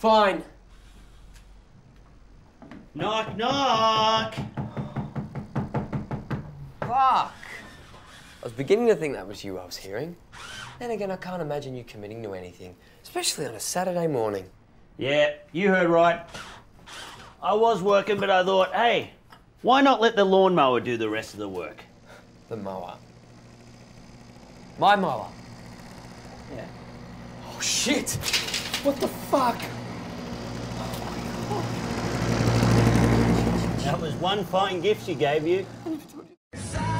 Fine. Knock, knock! Fuck! I was beginning to think that was you I was hearing. Then again, I can't imagine you committing to anything, especially on a Saturday morning. Yeah, you heard right. I was working, but I thought, hey, why not let the lawnmower do the rest of the work? The mower. My mower? Yeah. Oh, shit! What the fuck? That was one fine gift she gave you.